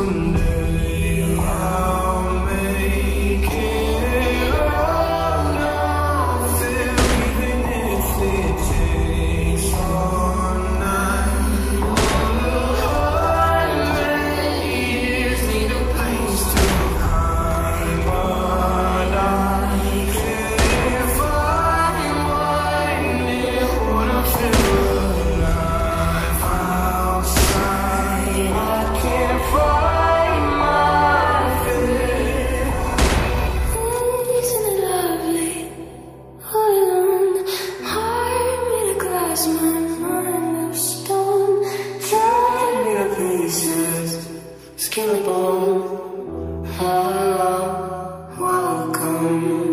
someday I'll make it out of there, even if it takes all night. All the years need a place to hide, but I can't find one near what I feel alive outside. I can't find my feet. Isn't it lovely? All alone, heart made of glass, my mind of stone. Tear me to pieces, skin and bone. Hello, welcome.